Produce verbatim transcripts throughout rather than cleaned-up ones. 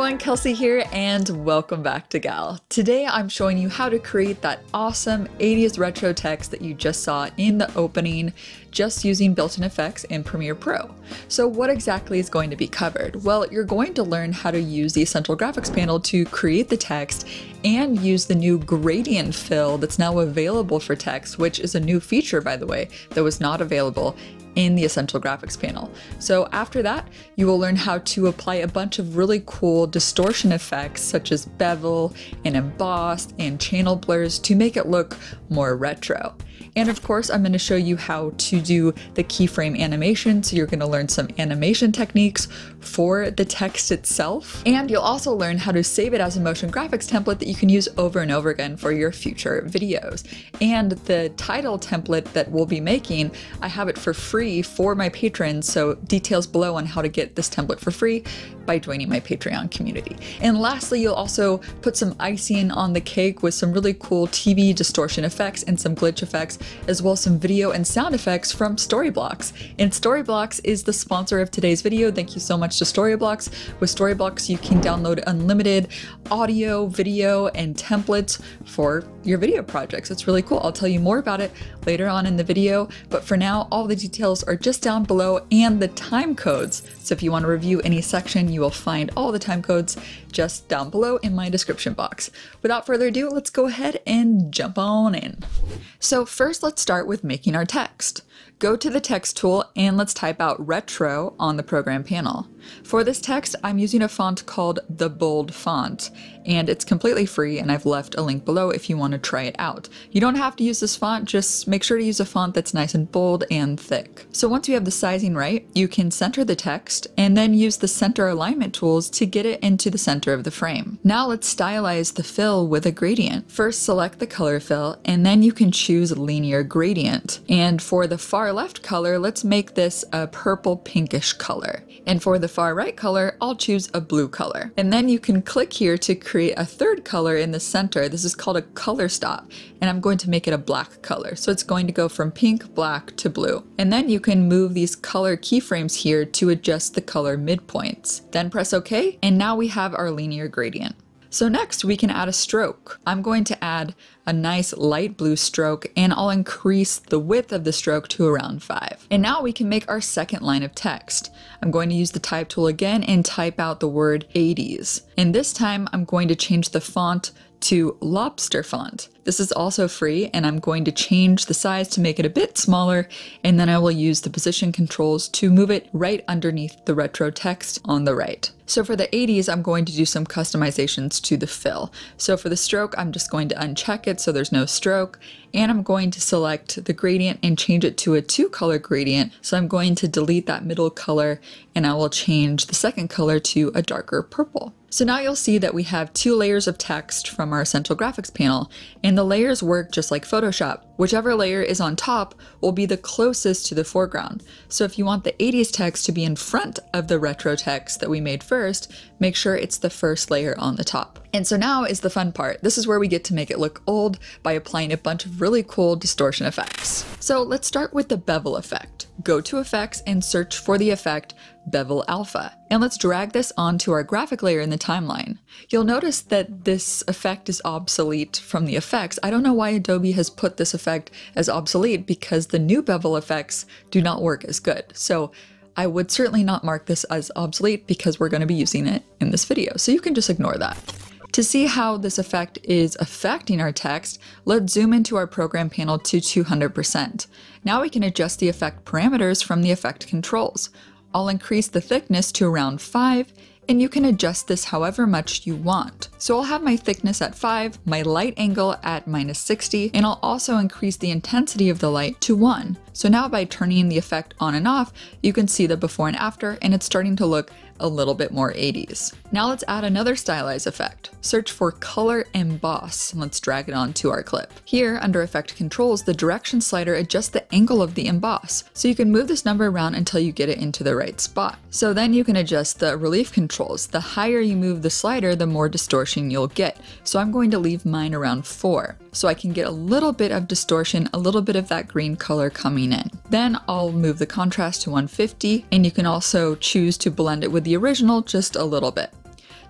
everyone, Kelsey here and welcome back to Gal. Today I'm showing you how to create that awesome eighties retro text that you just saw in the opening just using built-in effects in Premiere Pro. So what exactly is going to be covered? Well, you're going to learn how to use the Essential Graphics panel to create the text and use the new gradient fill that's now available for text, which is a new feature, by the way, that was not available in the Essential Graphics panel. So after that, you will learn how to apply a bunch of really cool distortion effects such as bevel and emboss and channel blurs to make it look more retro. And of course, I'm going to show you how to do the keyframe animation. So you're going to learn some animation techniques for the text itself. And you'll also learn how to save it as a motion graphics template that you can use over and over again for your future videos. And the title template that we'll be making, I have it for free for my patrons. So details below on how to get this template for free by joining my Patreon community. And lastly, you'll also put some icing on the cake with some really cool T V distortion effects and some glitch effects, as well as some video and sound effects from Storyblocks. And Storyblocks is the sponsor of today's video. Thank you so much to Storyblocks. With Storyblocks, you can download unlimited audio, video, and templates for your video projects. It's really cool. I'll tell you more about it later on in the video, but for now, all the details are just down below and the time codes. So if you want to review any section, you will find all the time codes just down below in my description box. Without further ado, let's go ahead and jump on in. So first, let's start with making our text. Go to the text tool and let's type out retro on the program panel. For this text, I'm using a font called the Bold font, and it's completely free, and I've left a link below if you want to try it out. You don't have to use this font, just make sure to use a font that's nice and bold and thick. So once you have the sizing right, you can center the text and then use the center alignment tools to get it into the center of the frame. Now let's stylize the fill with a gradient. First, select the color fill, and then you can choose linear gradient. And for the far left color, let's make this a purple pinkish color. And for the far right color, I'll choose a blue color. And then you can click here to create a third color in the center. This is called a color stop, and I'm going to make it a black color. So it's going to go from pink, black to blue. And then you can move these color keyframes here to adjust the color midpoints. Then press OK, and now we have our linear gradient. So next we can add a stroke. I'm going to add a nice light blue stroke, and I'll increase the width of the stroke to around five. And now we can make our second line of text. I'm going to use the type tool again and type out the word eighties. And this time I'm going to change the font to lobster font. This is also free, and I'm going to change the size to make it a bit smaller, and then I will use the position controls to move it right underneath the retro text on the right. So for the eighties, I'm going to do some customizations to the fill. So for the stroke, I'm just going to uncheck it so there's no stroke, and I'm going to select the gradient and change it to a two color gradient. So I'm going to delete that middle color, and I will change the second color to a darker purple. So now you'll see that we have two layers of text from our Essential Graphics panel, and the layers work just like Photoshop. Whichever layer is on top will be the closest to the foreground. So if you want the eighties text to be in front of the retro text that we made first, make sure it's the first layer on the top. And so now is the fun part. This is where we get to make it look old by applying a bunch of really cool distortion effects. So let's start with the bevel effect. Go to effects and search for the effect Bevel Alpha. And let's drag this onto our graphic layer in the timeline. You'll notice that this effect is obsolete from the effects. I don't know why Adobe has put this effect as obsolete, because the new bevel effects do not work as good. So I would certainly not mark this as obsolete because we're going to be using it in this video. So you can just ignore that. To see how this effect is affecting our text, let's zoom into our program panel to two hundred percent. Now we can adjust the effect parameters from the effect controls. I'll increase the thickness to around five, and you can adjust this however much you want. So I'll have my thickness at five, my light angle at minus sixty, and I'll also increase the intensity of the light to one. So now by turning the effect on and off, you can see the before and after, and it's starting to look a little bit more eighties. Now let's add another stylize effect. Search for color emboss, and let's drag it onto our clip. Here, under effect controls, the direction slider adjusts the angle of the emboss. So you can move this number around until you get it into the right spot. So then you can adjust the relief controls. The higher you move the slider, the more distortion you'll get. So I'm going to leave mine around four, so I can get a little bit of distortion, a little bit of that green color coming in. Then I'll move the contrast to one fifty, and you can also choose to blend it with the original just a little bit.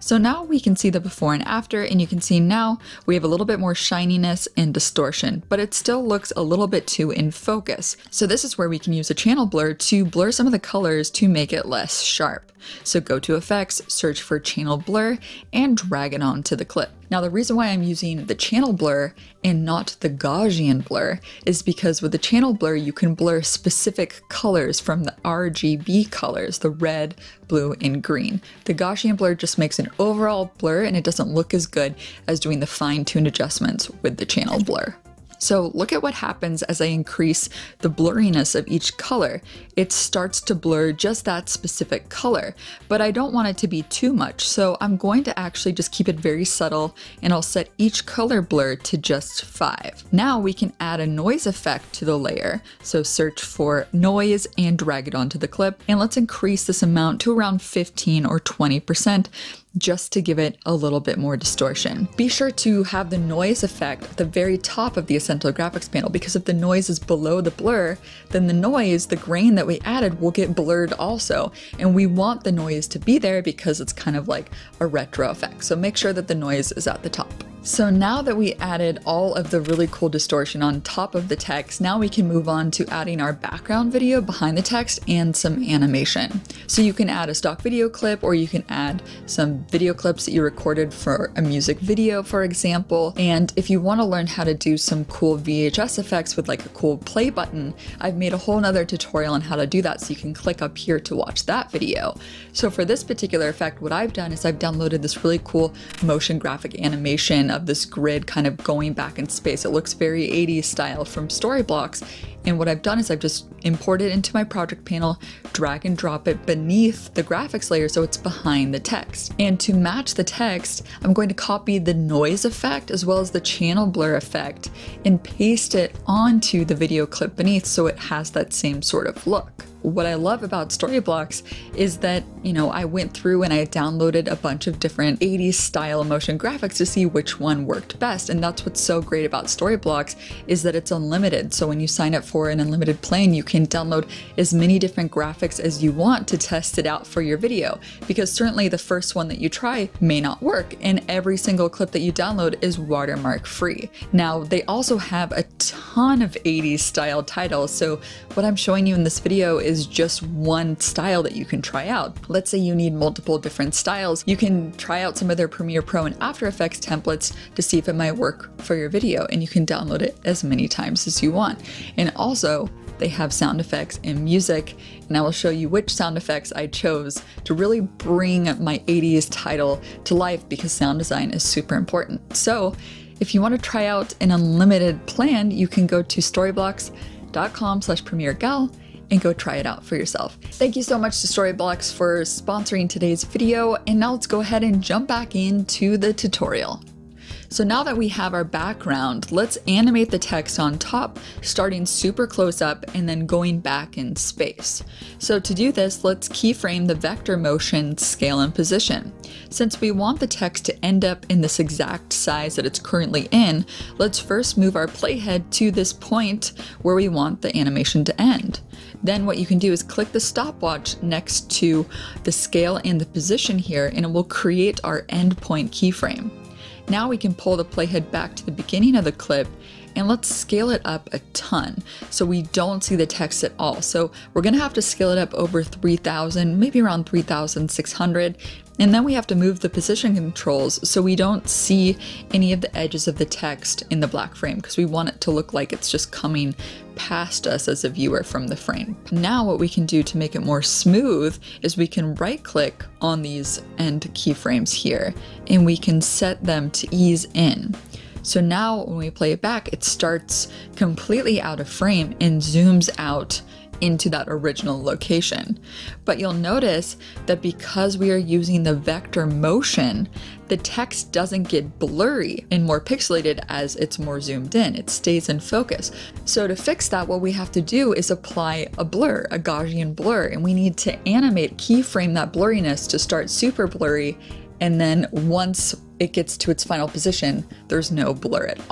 So now we can see the before and after, and you can see now we have a little bit more shininess and distortion, but it still looks a little bit too in focus. So this is where we can use a channel blur to blur some of the colors to make it less sharp. So go to Effects, search for Channel Blur, and drag it onto the clip. Now the reason why I'm using the channel blur and not the Gaussian blur is because with the channel blur you can blur specific colors from the R G B colors, the red, blue, and green. The Gaussian blur just makes an overall blur and it doesn't look as good as doing the fine-tuned adjustments with the channel blur. So look at what happens as I increase the blurriness of each color. It starts to blur just that specific color, but I don't want it to be too much. So I'm going to actually just keep it very subtle and I'll set each color blur to just five. Now we can add a noise effect to the layer. So search for noise and drag it onto the clip. And let's increase this amount to around fifteen or twenty percent. Just to give it a little bit more distortion. Be sure to have the noise effect at the very top of the Essential Graphics panel, because if the noise is below the blur, then the noise, the grain that we added, will get blurred also. And we want the noise to be there because it's kind of like a retro effect. So make sure that the noise is at the top. So now that we added all of the really cool distortion on top of the text, now we can move on to adding our background video behind the text and some animation. So you can add a stock video clip, or you can add some video clips that you recorded for a music video, for example. And if you want to learn how to do some cool V H S effects with like a cool play button, I've made a whole nother tutorial on how to do that, so you can click up here to watch that video. So for this particular effect, what I've done is I've downloaded this really cool motion graphic animation of this grid kind of going back in space. It looks very eighties style from Storyblocks. And what I've done is I've just imported it into my project panel, drag and drop it beneath the graphics layer so it's behind the text. And to match the text, I'm going to copy the noise effect as well as the channel blur effect and paste it onto the video clip beneath so it has that same sort of look. What I love about Storyblocks is that, you know, I went through and I downloaded a bunch of different eighties style motion graphics to see which one worked best. And that's what's so great about Storyblocks, is that it's unlimited. So when you sign up for an unlimited plan, you can download as many different graphics as you want to test it out for your video. Because certainly the first one that you try may not work, and every single clip that you download is watermark free. Now, they also have a ton of eighties style titles. So what I'm showing you in this video is is just one style that you can try out. Let's say you need multiple different styles. You can try out some of their Premiere Pro and After Effects templates to see if it might work for your video, and you can download it as many times as you want. And also, they have sound effects and music, and I will show you which sound effects I chose to really bring my eighties title to life, because sound design is super important. So if you want to try out an unlimited plan, you can go to storyblocks dot com slash premiere gal and go try it out for yourself. Thank you so much to Storyblocks for sponsoring today's video, and now let's go ahead and jump back into the tutorial. So now that we have our background, let's animate the text on top, starting super close up and then going back in space. So to do this, let's keyframe the vector motion scale and position. Since we want the text to end up in this exact size that it's currently in, let's first move our playhead to this point where we want the animation to end. Then what you can do is click the stopwatch next to the scale and the position here, and it will create our endpoint keyframe. Now we can pull the playhead back to the beginning of the clip, and let's scale it up a ton so we don't see the text at all. So we're gonna have to scale it up over three thousand, maybe around three thousand six hundred. And then we have to move the position controls so we don't see any of the edges of the text in the black frame, because we want it to look like it's just coming past us as a viewer from the frame. Now what we can do to make it more smooth is we can right click on these end keyframes here, and we can set them to ease in. So now when we play it back, it starts completely out of frame and zooms out into that original location. But you'll notice that because we are using the vector motion, the text doesn't get blurry and more pixelated as it's more zoomed in. It stays in focus. So to fix that, what we have to do is apply a blur, a Gaussian blur, and we need to animate, keyframe that blurriness to start super blurry, and then once it gets to its final position, there's no blur at all.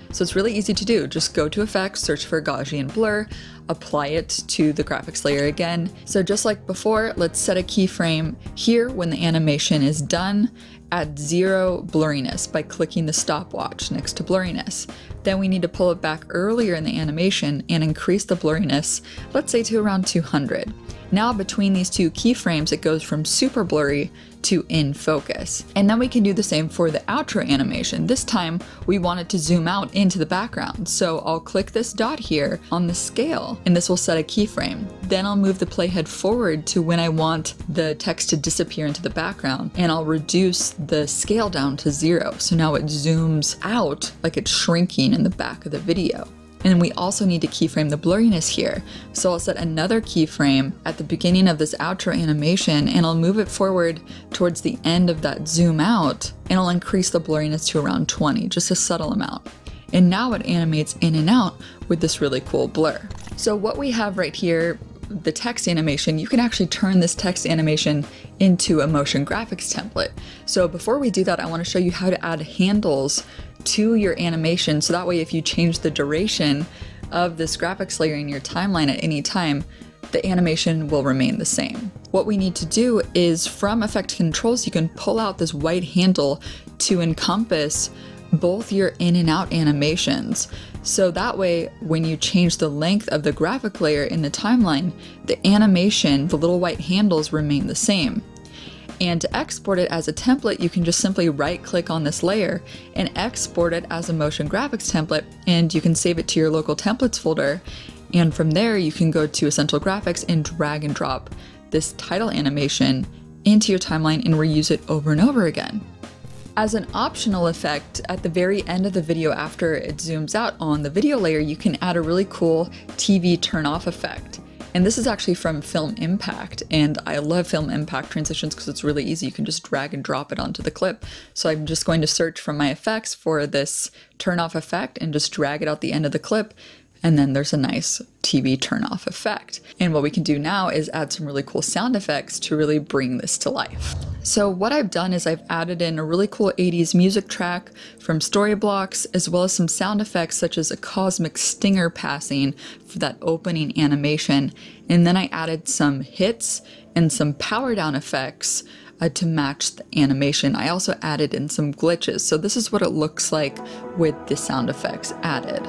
So it's really easy to do. Just go to Effects, search for Gaussian blur, apply it to the graphics layer again. So just like before, let's set a keyframe here when the animation is done at zero blurriness by clicking the stopwatch next to blurriness. Then we need to pull it back earlier in the animation and increase the blurriness, let's say to around two hundred. Now between these two keyframes, it goes from super blurry to in focus. And then we can do the same for the outro animation. This time we want it to zoom out into the background. So I'll click this dot here on the scale and this will set a keyframe. Then I'll move the playhead forward to when I want the text to disappear into the background, and I'll reduce the scale down to zero. So now it zooms out like it's shrinking in the back of the video. And we also need to keyframe the blurriness here. So I'll set another keyframe at the beginning of this outro animation and I'll move it forward towards the end of that zoom out and I'll increase the blurriness to around twenty, just a subtle amount. And now it animates in and out with this really cool blur. So what we have right here, the text animation, you can actually turn this text animation into a motion graphics template. So before we do that, I want to show you how to add handles to your animation, so that way if you change the duration of this graphics layer in your timeline at any time, the animation will remain the same. What we need to do is from Effect Controls, you can pull out this white handle to encompass both your in and out animations. So that way, when you change the length of the graphic layer in the timeline, the animation, the little white handles remain the same. And to export it as a template, you can just simply right click on this layer and export it as a motion graphics template, and you can save it to your local templates folder. And from there, you can go to Essential Graphics and drag and drop this title animation into your timeline and reuse it over and over again. As an optional effect, at the very end of the video after it zooms out on the video layer, you can add a really cool T V turn off effect. And this is actually from Film Impact, and I love Film Impact transitions because it's really easy. You can just drag and drop it onto the clip. So I'm just going to search from my effects for this turn off effect and just drag it out the end of the clip. And then there's a nice T V turn off effect. And what we can do now is add some really cool sound effects to really bring this to life. So what I've done is I've added in a really cool eighties music track from Storyblocks, as well as some sound effects such as a cosmic stinger passing for that opening animation. And then I added some hits and some power down effects uh, to match the animation. I also added in some glitches. So this is what it looks like with the sound effects added.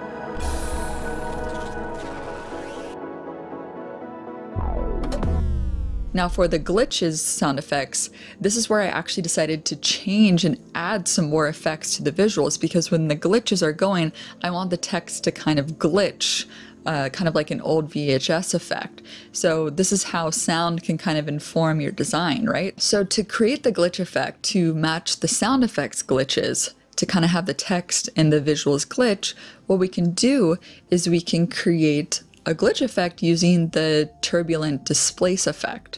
Now for the glitches sound effects, this is where I actually decided to change and add some more effects to the visuals, because when the glitches are going, I want the text to kind of glitch, uh, kind of like an old V H S effect. So this is how sound can kind of inform your design, right? So to create the glitch effect to match the sound effects glitches, to kind of have the text and the visuals glitch, what we can do is we can create a glitch effect using the turbulent displace effect.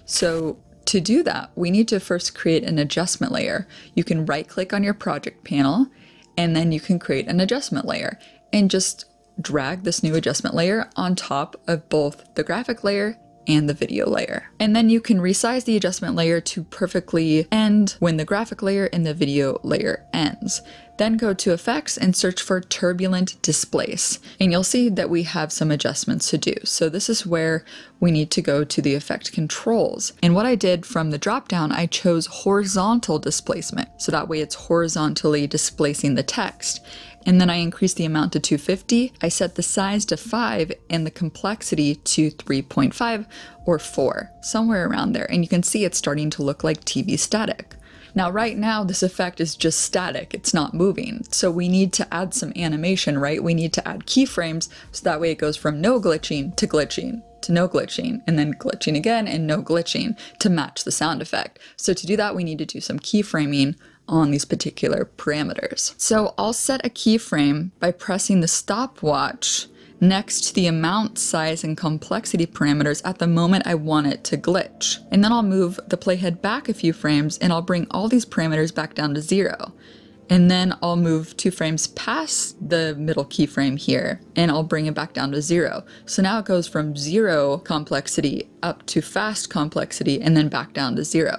So to do that, we need to first create an adjustment layer. You can right click on your project panel and then you can create an adjustment layer and just drag this new adjustment layer on top of both the graphic layer and the video layer. And then you can resize the adjustment layer to perfectly end when the graphic layer and the video layer ends. Then go to Effects and search for Turbulent Displace. And you'll see that we have some adjustments to do. So this is where we need to go to the Effect Controls. And what I did from the dropdown, I chose Horizontal Displacement. So that way it's horizontally displacing the text. And then I increased the amount to two fifty. I set the size to five and the complexity to three point five or four, somewhere around there. And you can see it's starting to look like T V static. Now, right now, this effect is just static. It's not moving. So we need to add some animation, right? We need to add keyframes so that way it goes from no glitching to glitching to no glitching, and then glitching again and no glitching to match the sound effect. So to do that, we need to do some keyframing on these particular parameters. So I'll set a keyframe by pressing the stopwatch next to the amount, size, and complexity parameters at the moment I want it to glitch. And then I'll move the playhead back a few frames and I'll bring all these parameters back down to zero. And then I'll move two frames past the middle keyframe here and I'll bring it back down to zero. So now it goes from zero complexity up to fast complexity and then back down to zero.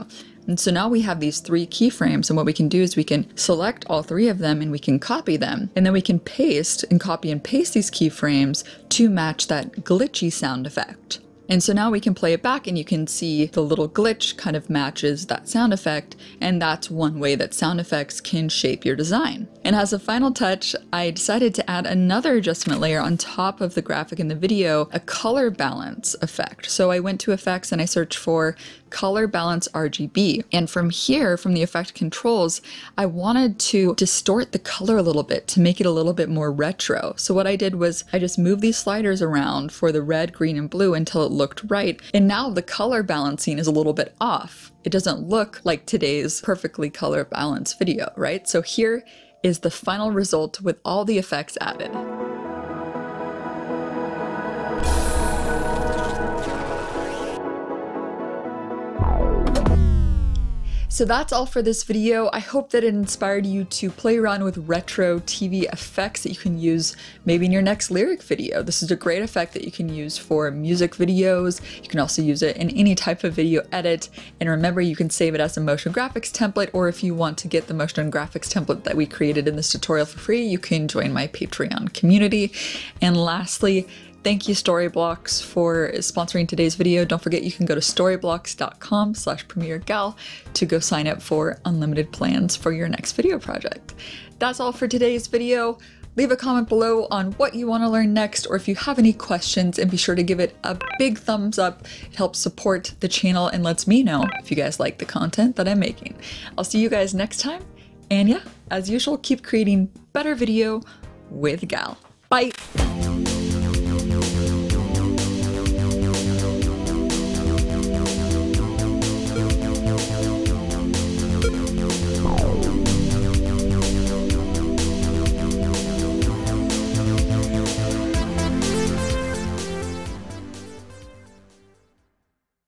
And so now we have these three keyframes, and what we can do is we can select all three of them and we can copy them. And then we can paste and copy and paste these keyframes to match that glitchy sound effect. And so now we can play it back and you can see the little glitch kind of matches that sound effect, and that's one way that sound effects can shape your design. And as a final touch, I decided to add another adjustment layer on top of the graphic in the video, a color balance effect. So I went to effects and I searched for color balance R G B. And from here, from the effect controls, I wanted to distort the color a little bit to make it a little bit more retro. So what I did was I just moved these sliders around for the red, green, and blue until it looked right. And now the color balancing is a little bit off. It doesn't look like today's perfectly color balanced video, right? So here is the final result with all the effects added. So that's all for this video. I hope that it inspired you to play around with retro T V effects that you can use maybe in your next lyric video. This is a great effect that you can use for music videos. You can also use it in any type of video edit. And remember, you can save it as a motion graphics template, or if you want to get the motion graphics template that we created in this tutorial for free, you can join my Patreon community. And lastly, thank you Storyblocks for sponsoring today's video. Don't forget you can go to storyblocks dot com slash premiere gal to go sign up for unlimited plans for your next video project. That's all for today's video. Leave a comment below on what you want to learn next, or if you have any questions, and be sure to give it a big thumbs up. It helps support the channel and lets me know if you guys like the content that I'm making. I'll see you guys next time. And yeah, as usual, keep creating better video with Gal. Bye.